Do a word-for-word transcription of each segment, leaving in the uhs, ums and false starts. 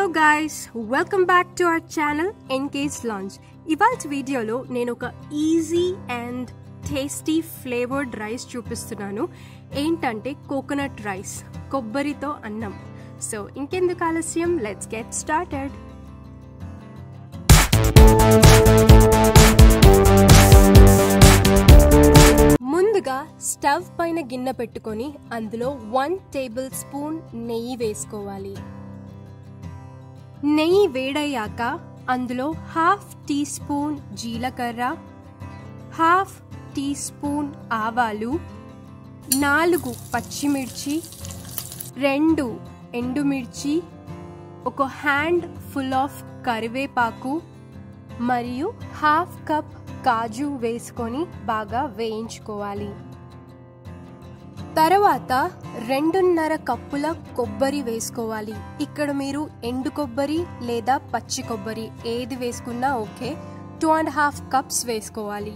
Hello guys, welcome back to our channel N K's Lunch. ఇవాల్టి వీడియోలో నేను ఒక easy and tasty flavoured rice చూపిస్తున్నాను. ఏంటంటే కోకోనట్ రైస్, కొబ్బరితో అన్నం. సో ఇంకెందుకు ఆలస్యం, లెట్స్ గెట్ స్టార్టెడ్. ముందుగా స్టవ్ పైన గిన్నె పెట్టుకొని అందులో వన్ టేబుల్ స్పూన్ నెయ్యి వేసుకోవాలి. నెయ్యి వేడయ్యాక అందులో హాఫ్ టీ స్పూన్ జీలకర్ర, హాఫ్ టీ స్పూన్ ఆవాలు, నాలుగు పచ్చిమిర్చి, రెండు ఎండుమిర్చి, ఒక హ్యాండ్ ఫుల్ ఆఫ్ కరివేపాకు మరియు హాఫ్ కప్ కాజు వేసుకొని బాగా వేయించుకోవాలి. తర్వాత రెండున్నర కప్పుల కొబ్బరి వేసుకోవాలి. ఇక్కడ మీరు ఎండు కొబ్బరి లేదా పచ్చి కొబ్బరి ఏది వేసుకున్నా okay. Two and half cups వేసుకోవాలి.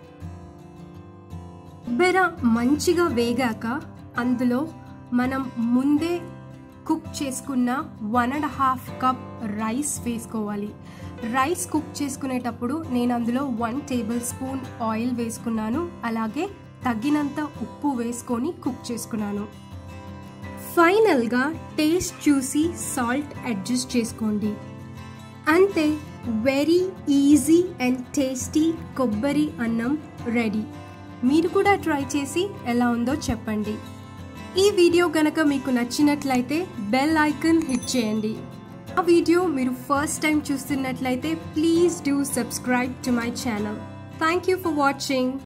కొబ్బరి మంచిగా వేగాక అందులో మనం ముందే కుక్ చేసుకున్న one and half cup rice వేసుకోవాలి. రైస్ కుక్ చేసుకునేటప్పుడు నేను అందులో వన్ టేబుల్ స్పూన్ ఆయిల్ వేసుకున్నాను, అలాగే తగినంత ఉప్పు వేసుకొని కుక్ చేసుకున్నాను. ఫైనల్గా టేస్ట్ చూసి సాల్ట్ అడ్జస్ట్ చేసుకోండి. అంతే, వెరీ ఈజీ అండ్ టేస్టీ కొబ్బరి అన్నం రెడీ. మీరు కూడా ట్రై చేసి ఎలా ఉందో చెప్పండి. ఈ వీడియో గనక మీకు నచ్చినట్లయితే బెల్ ఐకాన్ హిట్ చేయండి. ఆ వీడియో మీరు ఫస్ట్ టైం చూస్తున్నట్లయితే please do subscribe to my channel. Thank you for watching.